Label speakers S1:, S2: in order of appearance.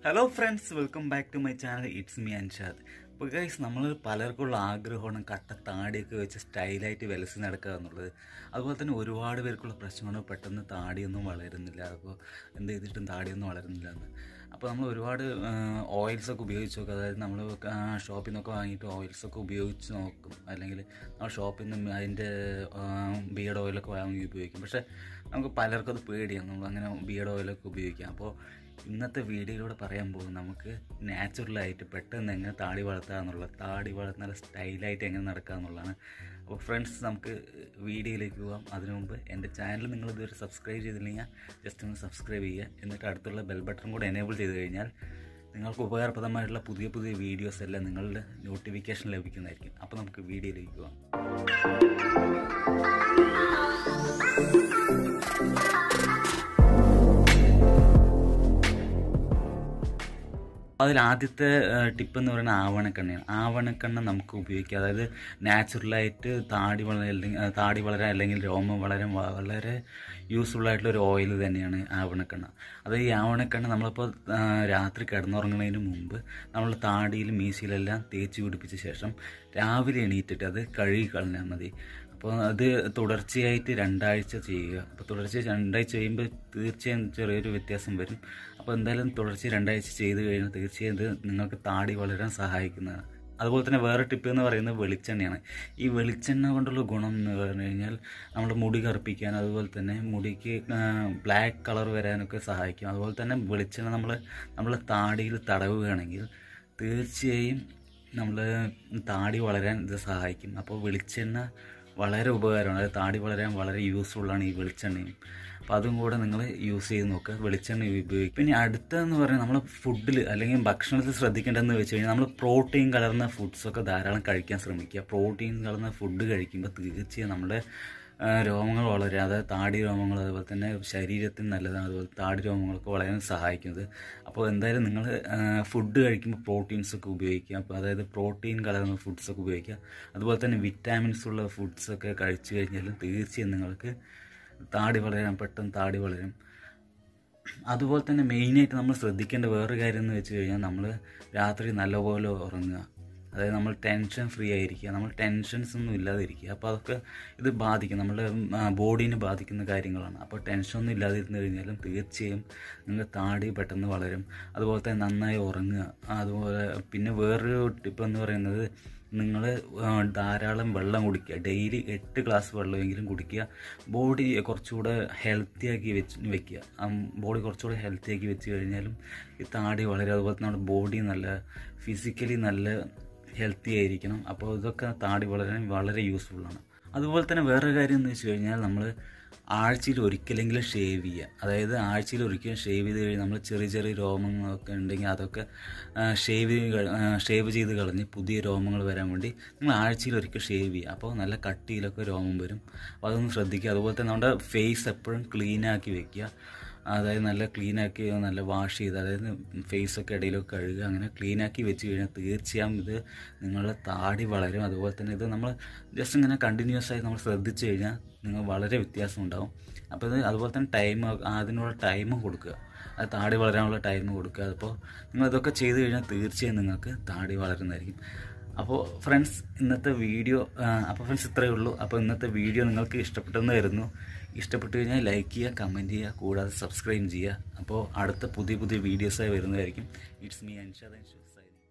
S1: Hello friends, welcome back to my channel. It's me Anshad. അപ്പോൾ guys നമ്മൾ പലർക്കുള്ള ആഗ്രഹമാണ് കട്ട താടിയൊക്കെ വെച്ച് സ്റ്റൈലായിട്ട് വിലസി നടക്കുക എന്നുള്ളത്. അതുപോലെ തന്നെ ഒരുപാട് പേർക്കുള്ള പ്രശ്നമാണ് പെട്ടെന്ന് താടിയൊന്നും വളരുന്നില്ല. അപ്പോൾ എന്ത് ചെയ്തിട്ടും താടിയൊന്നും വളരുന്നില്ല എന്ന്. അപ്പോൾ നമ്മൾ ഒരുപാട് ഓയിൽസൊക്കെ ഉപയോഗിച്ച് നോക്കും. അതായത് നമ്മൾ ഷോപ്പിൽ നിന്നൊക്കെ വാങ്ങിയിട്ട് ഓയിൽസൊക്കെ ഉപയോഗിച്ച് നോക്കും. അല്ലെങ്കിൽ നമ്മൾ ഷോപ്പിൽ നിന്ന് അതിൻ്റെ ബിയർഡ് ഓയിലൊക്കെ വാങ്ങി ഉപയോഗിക്കും. പക്ഷേ നമുക്ക് പലർക്കും അത് പേടിയാണ് നമ്മൾ അങ്ങനെ ബിയർഡ് ഓയിലൊക്കെ ഉപയോഗിക്കാം. അപ്പോൾ ഇന്നത്തെ വീഡിയോയിലൂടെ പറയാൻ പോകും നമുക്ക് നാച്ചുറലായിട്ട് പെട്ടെന്ന് എങ്ങനെ താടി വളർത്തുക എന്നുള്ളത്, താടി വളർത്തുന്ന സ്റ്റൈലായിട്ട് എങ്ങനെ നടക്കുക എന്നുള്ളതാണ്. അപ്പോൾ ഫ്രണ്ട്സ്, നമുക്ക് വീഡിയോയിലേക്ക് പോകാം. അതിനു മുമ്പ് എൻ്റെ ചാനൽ നിങ്ങൾ ഇതുവരെ സബ്സ്ക്രൈബ് ചെയ്തില്ലെങ്കിൽ ജസ്റ്റ് ഒന്ന് സബ്സ്ക്രൈബ് ചെയ്യുക. എന്നിട്ട് അടുത്തുള്ള ബെൽ ബട്ടൺ കൂടെ എനേബിൾ ചെയ്ത് കഴിഞ്ഞാൽ നിങ്ങൾക്ക് ഉപകാരപ്രദമായിട്ടുള്ള പുതിയ പുതിയ വീഡിയോസ് എല്ലാം നിങ്ങളുടെ നോട്ടിഫിക്കേഷൻ ലഭിക്കുന്നതായിരിക്കും. അപ്പോൾ നമുക്ക് വീഡിയോയിലേക്ക് പോകാം. അതിൽ ആദ്യത്തെ ടിപ്പ് എന്ന് പറയുന്നത് ആവണക്കെണ്ണയാണ്. ആവണക്കെണ്ണ നമുക്ക് ഉപയോഗിക്കാം. അതായത് നാച്ചുറലായിട്ട് താടി വളരാൻ അല്ലെങ്കിൽ രോമം വളരാൻ വളരെ യൂസ്ഫുൾ ആയിട്ടുള്ള ഒരു ഓയിൽ തന്നെയാണ് ആവണക്കെണ്ണ. അതായത് ഈ ആവണക്കെണ്ണ നമ്മളിപ്പോൾ രാത്രി കിടന്നുറങ്ങുന്നതിന് മുമ്പ് നമ്മൾ താടിയിൽ മീശയിലെല്ലാം തേച്ച് പിടിപ്പിച്ച ശേഷം രാവിലെ എണീറ്റിട്ട് അത് കഴുകി കളഞ്ഞാൽ മതി. അപ്പോൾ അത് തുടർച്ചയായിട്ട് 2 ആഴ്ച ചെയ്യുക. അപ്പോൾ തുടർച്ചയായി 2 ആഴ്ച ചെയ്യുമ്പോൾ തീർച്ചയായും ചെറിയൊരു വ്യത്യാസം വരും. അപ്പോൾ എന്തായാലും തുടർച്ചയായി 2 ആഴ്ച ചെയ്ത് കഴിഞ്ഞാൽ തീർച്ചയായും ഇത് നിങ്ങൾക്ക് താടി വളരാൻ സഹായിക്കുന്നതാണ്. അതുപോലെ തന്നെ വേറെ ടിപ്പ് എന്ന് പറയുന്നത് വെളിച്ചെണ്ണയാണ്. ഈ വെളിച്ചെണ്ണ കൊണ്ടുള്ള ഗുണം എന്ന് പറഞ്ഞു കഴിഞ്ഞാൽ നമ്മുടെ മുടി കറുപ്പിക്കാൻ, അതുപോലെ തന്നെ മുടിക്ക് ബ്ലാക്ക് കളർ വരാനൊക്കെ സഹായിക്കും. അതുപോലെ തന്നെ വെളിച്ചെണ്ണ നമ്മൾ താടിയിൽ തടവുകയാണെങ്കിൽ തീർച്ചയായും നമ്മൾ താടി വളരാൻ ഇത് സഹായിക്കും. അപ്പോൾ വെളിച്ചെണ്ണ വളരെ ഉപകാരമാണ്. അത് താടി വളരാൻ വളരെ യൂസ്ഫുള്ളാണ് ഈ വെളിച്ചെണ്ണയും. അപ്പോൾ അതും കൂടെ നിങ്ങൾ യൂസ് ചെയ്ത് നോക്കുക, വെളിച്ചെണ്ണ ഉപയോഗിക്കും. പിന്നെ അടുത്തതെന്ന് പറഞ്ഞാൽ നമ്മൾ ഫുഡിൽ അല്ലെങ്കിൽ ഭക്ഷണത്തിൽ ശ്രദ്ധിക്കേണ്ടതെന്ന് വെച്ച് കഴിഞ്ഞാൽ നമ്മൾ പ്രോട്ടീൻ കലർന്ന ഫുഡ്സൊക്കെ ധാരാളം കഴിക്കാൻ ശ്രമിക്കുക. പ്രോട്ടീൻ കലർന്ന ഫുഡ് കഴിക്കുമ്പോൾ തീർച്ചയായും നമ്മുടെ രോമങ്ങൾ വളരും. അതായത് താടി രോമങ്ങൾ, അതുപോലെ തന്നെ ശരീരത്തിന് നല്ലതാണ്. അതുപോലെ താടി രോമങ്ങളൊക്കെ വളരാൻ സഹായിക്കുന്നത്. അപ്പോൾ എന്തായാലും നിങ്ങൾ ഫുഡ് കഴിക്കുമ്പോൾ പ്രോട്ടീൻസൊക്കെ ഉപയോഗിക്കുക. അപ്പോൾ അതായത് പ്രോട്ടീൻ കലർന്ന ഫുഡ്സൊക്കെ ഉപയോഗിക്കുക. അതുപോലെ തന്നെ വിറ്റാമിൻസ് ഉള്ള ഫുഡ്സൊക്കെ കഴിച്ചു കഴിഞ്ഞാലും തീർച്ചയായും നിങ്ങൾക്ക് താടി വളരാൻ പെട്ടെന്ന് താടി വളരും. അതുപോലെ തന്നെ മെയിനായിട്ട് നമ്മൾ ശ്രദ്ധിക്കേണ്ട വേറൊരു കാര്യം എന്ന് വെച്ച് കഴിഞ്ഞാൽ നമ്മൾ രാത്രി നല്ലപോലെ ഉറങ്ങുക. അതായത് നമ്മൾ ടെൻഷൻ ഫ്രീ ആയിരിക്കുക, നമ്മൾ ടെൻഷൻസ് ഒന്നും ഇല്ലാതിരിക്കുക. അപ്പോൾ അതൊക്കെ ഇത് ബാധിക്കും, നമ്മുടെ ബോഡീനെ ബാധിക്കുന്ന കാര്യങ്ങളാണ്. അപ്പോൾ ടെൻഷനൊന്നും ഇല്ലാതിരുന്നു കഴിഞ്ഞാലും തീർച്ചയായും നിങ്ങൾക്ക് താടി പെട്ടെന്ന് വളരും. അതുപോലെ തന്നെ നന്നായി ഉറങ്ങുക. അതുപോലെ പിന്നെ വേറൊരു ടിപ്പ് എന്ന് പറയുന്നത് നിങ്ങൾ ധാരാളം വെള്ളം കുടിക്കുക. ഡെയിലി 8 ഗ്ലാസ് വെള്ളമെങ്കിലും കുടിക്കുക. ബോഡി കുറച്ചുകൂടെ ഹെൽത്തിയാക്കി വെക്കുക. ബോഡി കുറച്ചുകൂടെ ഹെൽത്തിയാക്കി വെച്ച് കഴിഞ്ഞാലും ഈ താടി വളരെ, അതുപോലെ തന്നെ നമ്മുടെ ബോഡി നല്ല ഫിസിക്കലി നല്ല ഹെൽത്തി ആയിരിക്കണം. അപ്പോൾ ഇതൊക്കെ താടി വളരാൻ വളരെ യൂസ്ഫുള്ളാണ്. അതുപോലെ തന്നെ വേറൊരു കാര്യം എന്ന് വെച്ച് കഴിഞ്ഞാൽ നമ്മൾ ആഴ്ചയിൽ ഒരിക്കലെങ്കിലും ഷേവ് ചെയ്യുക. അതായത് ആഴ്ചയിൽ ഒരിക്കലും ഷേവ് ചെയ്ത് കഴിഞ്ഞാൽ നമ്മൾ ചെറിയ ചെറിയ രോമങ്ങളൊക്കെ ഉണ്ടെങ്കിൽ അതൊക്കെ ഷേവ് ചെയ്ത് കളഞ്ഞ് പുതിയ രോമങ്ങൾ വരാൻ വേണ്ടി നിങ്ങൾ ആഴ്ചയിൽ ഒരിക്കൽ ഷേവ് ചെയ്യുക. അപ്പോൾ നല്ല കട്ടിയിലൊക്കെ രോമം വരും. അപ്പോൾ അതൊന്ന് ശ്രദ്ധിക്കുക. അതുപോലെ തന്നെ നമ്മുടെ ഫേസ് എപ്പോഴും ക്ലീനാക്കി വെക്കുക. അതായത് നല്ല ക്ലീനാക്കി നല്ല വാഷ് ചെയ്ത്, അതായത് ഫേസൊക്കെ ഇടയിലൊക്കെ കഴുകുക. അങ്ങനെ ക്ലീനാക്കി വെച്ച് കഴിഞ്ഞാൽ തീർച്ചയായും ഇത് നിങ്ങളുടെ താടി വളരും. അതുപോലെ തന്നെ ഇത് നമ്മൾ ജസ്റ്റ് ഇങ്ങനെ കണ്ടിന്യൂസ് ആയി നമ്മൾ ശ്രദ്ധിച്ചു കഴിഞ്ഞാൽ നിങ്ങൾ വളരെ വ്യത്യാസം ഉണ്ടാകും. അപ്പോൾ ഇത് അതുപോലെ തന്നെ അതിനുള്ള ടൈമും കൊടുക്കുക. അത് താടി വളരാനുള്ള ടൈം കൊടുക്കുക. അപ്പോൾ നിങ്ങൾ ഇതൊക്കെ ചെയ്ത് കഴിഞ്ഞാൽ തീർച്ചയായും നിങ്ങൾക്ക് താടി വളരുന്നതായിരിക്കും. അപ്പോൾ ഫ്രണ്ട്സ്, ഇന്നത്തെ വീഡിയോ ഇത്രയേ ഉള്ളൂ. അപ്പോൾ ഇന്നത്തെ വീഡിയോ നിങ്ങൾക്ക് ഇഷ്ടപ്പെട്ടെന്ന് വരുന്നു. ഇഷ്ടപ്പെട്ടു കഴിഞ്ഞാൽ ലൈക്ക് ചെയ്യുക, കമൻറ്റ് ചെയ്യുക, കൂടാതെ സബ്സ്ക്രൈബ് ചെയ്യുക. അപ്പോൾ അടുത്ത പുതിയ പുതിയ വീഡിയോസായി വരുന്നതായിരിക്കും. It's me Anshad.